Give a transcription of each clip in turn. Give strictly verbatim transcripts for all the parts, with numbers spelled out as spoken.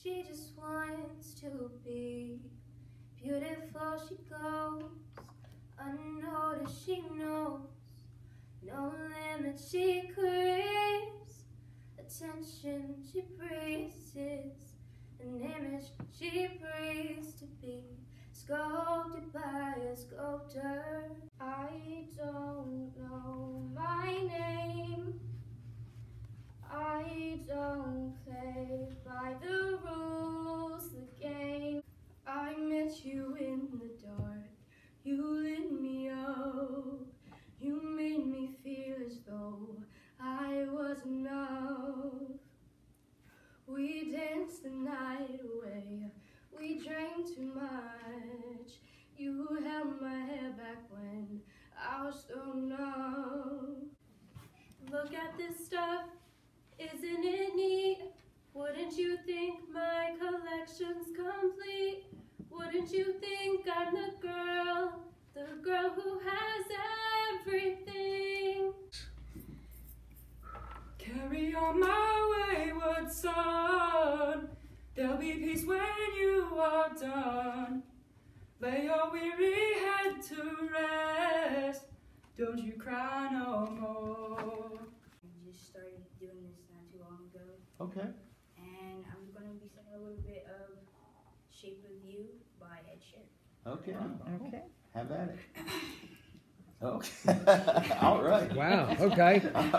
She just wants to be beautiful. She goes unnoticed. She knows no limit. She craves attention. She breathes an image. She breathes to be sculpted by a sculptor. I don't know my name. I don't play by the rules of the game. I met you in the dark. You lit me up. You made me feel as though I was enough. We danced the night away. We drank too much. You held my hair back when I was so numb. Look at this stuff. Isn't it neat? Wouldn't you think my collection's complete? Wouldn't you think I'm the girl, the girl who has everything? Carry on my wayward son. There'll be peace when you are done. Lay your weary head to rest. Don't you cry no more. I just started doing this not too long ago. Okay. And I'm going to be singing a little bit of Shape of You by Ed Sheeran. Okay. Okay. Have at it. Okay. All right. Wow. Okay.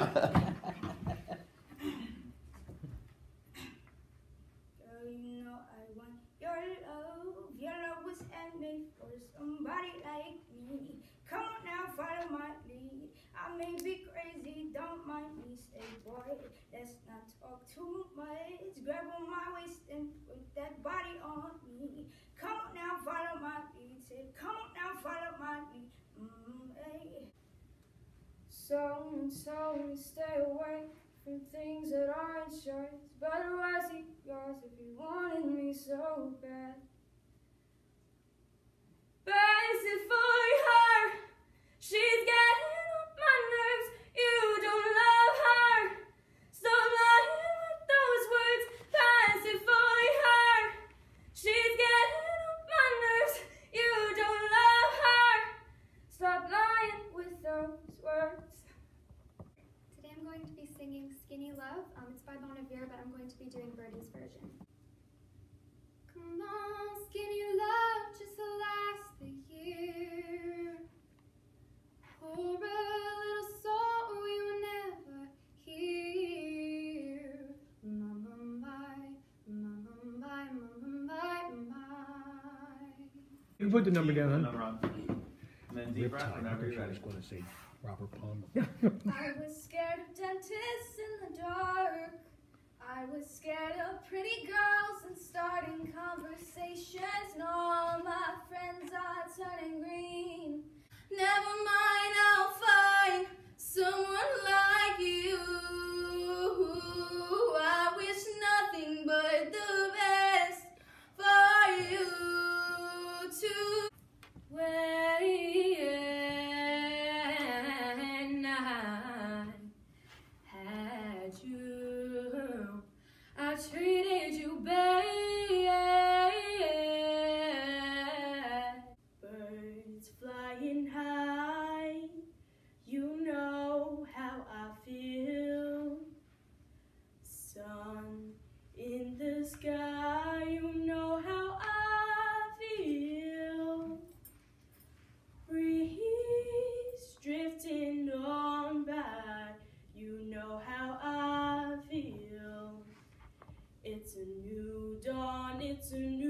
Girl, you know I want your love. Your love was handmade for somebody like me. Come on now, follow my lead. I may be crazy, don't mind me. Stay boy, let's not talk too much. Grab on my waist and put that body on me. Come on now, follow my lead. Say, come on now, follow my lead. Mm, hey. So and so we stay away from things that aren't yours. But was it yours if you wanted me so bad? Basically her, she's getting on my nerves. You don't love her. Stop lying with those words. Pacify her. She's getting on my nerves. You don't love her. Stop lying with those words. Today I'm going to be singing Skinny Love. Um, it's by Bon Iver, but I'm going to be doing Birdie's version. Come on, skinny love, just to last the year. Pour a little song we will never hear. Mama, my, mama, my, mama, my, my. You put the number down, huh? Number on. And then deep breath whenever you're I ready. was going to say Robert Palmer. I was scared of dentists in the dark. I was scared of pretty girls and starting conversations. And all my friends are turning green. Never mind, I'll find someone like you. I wish nothing but the best for you too. When I had you, I treated you bad. Birds flying high, you know how I feel. Sun in the sky, you know how I feel. Breeze drifting on by, you know how I feel. It's a new dawn, it's a new